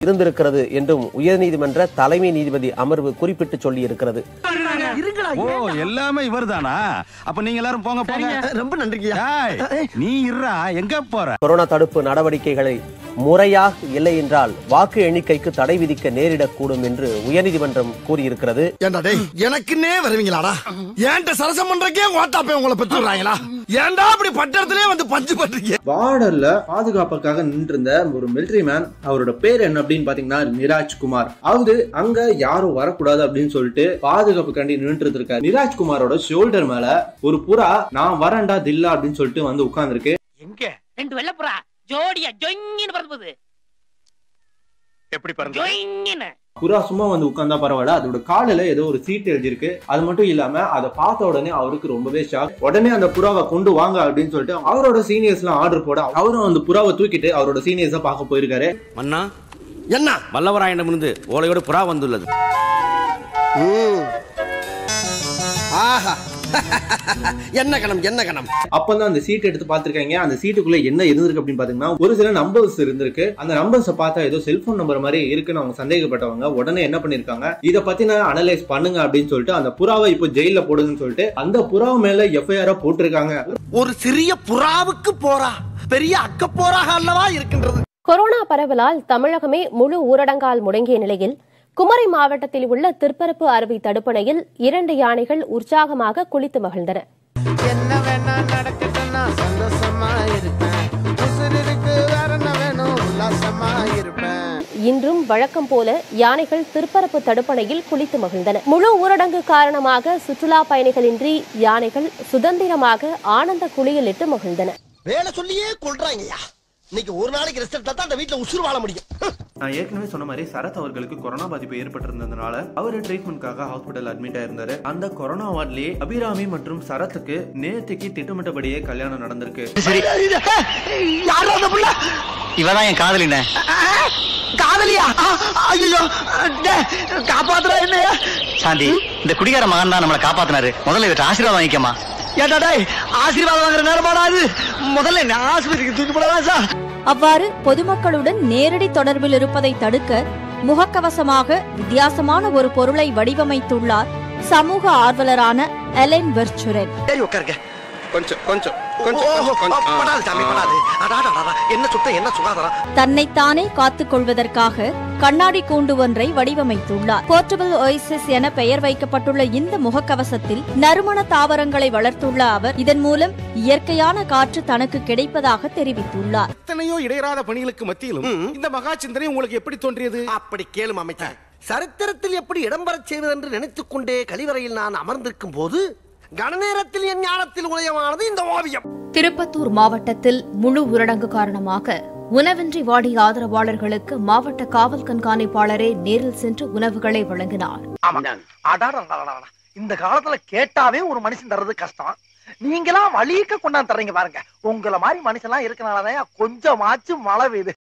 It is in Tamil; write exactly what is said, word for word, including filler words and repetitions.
இருந்திருக்கிறது என்றும் உயர்நீதிமன்ற தலைமை நீதிபதி அமர்வு குறிப்பிட்டு சொல்லி இருக்கிறது. ஓ எல்லாமே இவர்தானா? அப்ப நீங்க எல்லாரும் போங்க போங்க. ரொம்ப நன்றியா. நீ இருடா, எங்க போற? கொரோனா தடுப்பு நடவடிக்கைகளை முறையாக இல்லை என்றால் வாக்கு எண்ணிக்கைக்கு தடை விதிக்க நேரிடக்கூடும் என்று உயர்நீதிமன்றம் கூறியிருக்கிறது. எனக்குன்னே வருவீங்களாடா? ஏன்ட்ட சரசம் பண்றக்கே ஓட்டாப்பே உங்களை பெற்றுறாங்களா? ஏன்டா அப்படி பட்டத்திலே வந்து பஞ்சு பண்றீங்க? பார்டர்ல பாதுகாப்புக்காக நின்றிருந்த ஒரு மிலிட்டரி மேன், அவரோட பேர் என்ன அப்படின்னு பாத்தீங்கன்னா நிராஜ்குமார். அவரு அங்க யாரும் வரக்கூடாது அப்படின்னு சொல்லிட்டு பாதுகாப்புக்காண்டி நின்று இருக்காரு. நிராஜ்குமாரோட ஷோல்டர் மேல ஒரு புறா நான் வரண்டா தில்லா அப்படின்னு சொல்லிட்டு வந்து உட்கார்ந்து இருக்கு. எங்க ரெண்டு வெள்ள புறா ஜோடியா ஜொங்கின்னு பறந்துது. எப்படி பறந்து ஜொங்கின்னு? புறா சும்மா வந்து உட்கார்ந்தா பரவாயில்ல, அதோட காலில ஏதோ ஒரு சீட் எழுதிருக்கு. அது மட்டும் இல்லாம அதை பார்த்த உடனே அவருக்கு ரொம்பவே ஷாக். உடனே அந்த புறாவை கொண்டு வாங்க அப்படின்னு சொல்லிட்டு அவரோட சீனியர்ஸ் எல்லாம் ஆர்டர் போட அவரும் அந்த புறாவை தூக்கிட்டு அவரோட சீனியர்ஸா பார்க்க போயிருக்காரு. மன்னா என்ன வல்லவராயனிடமிருந்து ஓலையோட புறா வந்துள்ளது. ஆஹா என்ன கணம் என்ன கணம். அப்பதான் அந்த சீட் எடுத்து பாத்துருக்காங்க. அந்த சீட்டுக்குள்ள என்ன இருந்திருக்கு அப்படின்னு பாத்தீங்கன்னா ஒரு சில நம்பர்ஸ் இருந்திருக்கு. அந்த நம்பர்ஸ் பார்த்தா ஏதோ செல்போன் நம்பர் மாதிரி இருக்குன்னு அவங்க சந்தேகப்பட்டவங்க உடனே என்ன பண்ணிருக்காங்க, இத பத்தி நான் அனலைஸ் பண்ணுங்க அப்படின்னு சொல்லிட்டு அந்த புறாவை இப்போ ஜெயில போடுங்கன்னு சொல்லிட்டு அந்த புறாவை மேல எஃப்ஐஆர் போட்டிருக்காங்க. ஒரு சிறிய புறாவுக்கு போரா பெரிய அக்க போராக அல்லவா இருக்கின்றது. கொரோனா பரவலால் தமிழகமே முழு ஊரடங்கால் முடங்கிய நிலையில் குமரி மாவட்டத்தில் உள்ள திருப்பரப்பு அருவி தடுப்பணையில் இரண்டு யானைகள் உற்சாகமாக குளித்து மகிழ்ந்தன. என்ன வேணா நடக்கட்டும்னா சந்தோஷமா இருப்பேன். உசுருக்கு வேற என்ன வேணும் உல்லாசமா இருப்பேன். இன்றும் வழக்கம் போல யானைகள் திருப்பரப்பு தடுப்பணையில் குளித்து மகிழ்ந்தன. முழு ஊரடங்கு காரணமாக சுற்றுலா பயணிகளின்றி யானைகள் சுதந்திரமாக ஆனந்த குளியலிட்டு மகிழ்ந்தன. வேலை சொல்லியே கொள்றாங்கய்யா. இன்னைக்கு ஒரு நாளைக்கு ரெஸ்ட் எடுத்தா தான் அந்த வீட்டுல உசுறு வாழ முடியும். நான் ஏற்கனவே சொன்ன மாதிரி சரத் அவர்களுக்கு கொரோனா பாதிப்பு ஏற்பட்டிருந்ததுனால அவரு ட்ரீட்மெண்ட்காக ஹாஸ்பிட்டல் அட்மிட் ஆயிருந்தாரு. அந்த கொரோனா வார்ட்லயே அபிராமி மற்றும் சரத்துக்கு நேத்திக்கு திட்டமிட்டபடியே கல்யாணம் நடந்திருக்கு. இவதான் என் காதலின. காதலியா? ஐயோ காப்பாத்துறா என்ன சாந்தி, இந்த குடிகார மகன் தான் நம்மளை காப்பாத்தினாரு. முதல்ல இவற்றை ஆசீர்வாதம் வாங்கிக்கமா. ஏடாடா ஆசீர்வாதம் வாங்குற நேரமாடாது. முதல்ல என்ன ஆஸ்பத்திரிக்கு தூக்கி போடலாம் சார். அவ்வாறு பொதுமக்களுடன் நேரடி தொடர்பில் இருப்பதை தடுக்க முகக்கவசமாக வித்தியாசமான ஒரு பொருளை வடிவமைத்துள்ளார் சமூக ஆர்வலரான எலன் வெர்ச்சுரன். உட்காருங்க. கொஞ்சம் கொஞ்சம் தன்னைத்தானே காத்துக் கொள்வதற்காக கண்ணாடி கூண்டு ஒன்றை வடிவமைத்துள்ளார். போர்ட்டபிள் ஒய்சிஸ் என பெயர் வைக்கப்பட்டுள்ள இந்த முகக்கவசத்தில் நறுமண தாவரங்களை வளர்த்துள்ள அவர் இதன் மூலம் இயற்கையான காற்று தனக்கு கிடைப்பதாக தெரிவித்துள்ளார். எத்தனையோ இடையறாத பணிகளுக்கு மத்தியிலும் இந்த மகா சிந்தனை உங்களுக்கு எப்படி தோன்றியது? அப்படி கேளும் அமைச்சர். சரித்திரத்தில் எப்படி இடம்பெற செய்வது என்று நினைத்துக் கொண்டே கழிவறையில் நான் அமர்ந்திருக்கும் போது கணநேரத்தில் என் ஞானத்தில் உதயமானது இந்த ஓவியம். திருப்பத்தூர் மாவட்டத்தில் முழு ஊரடங்கு காரணமாக உணவின்றி வாடிய ஆதரவாளர்களுக்கு மாவட்ட காவல் கண்காணிப்பாளரே நேரில் சென்று உணவுகளை வழங்கினார். இந்த காலத்துல கேட்டாவே ஒரு மனுஷன் தர்றது கஷ்டம். நீங்களா வலிக்க கொண்டாந்து தர்றீங்க பாருங்க. உங்களை மாதிரி மனுஷன் எல்லாம் இருக்கனாலதான் கொஞ்சமாச்சும் மழை பெய்யுது.